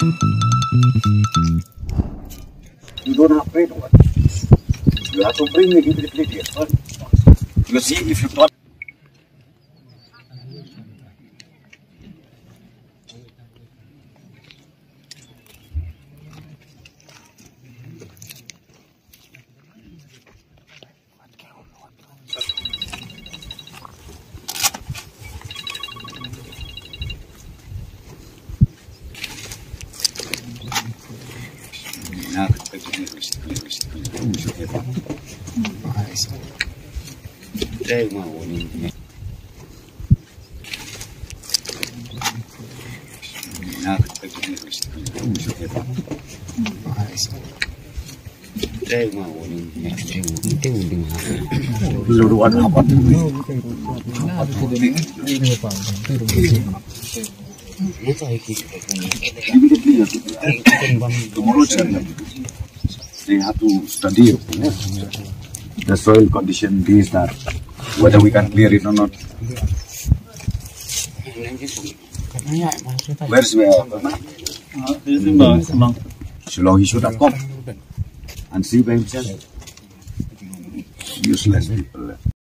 You don't have to what? You have to bring the utility first. You see, if you thought. They have to study the soil condition, this, that, whether we can clear it or not. Where's Shillong? He should have come and see by himself. Useless people.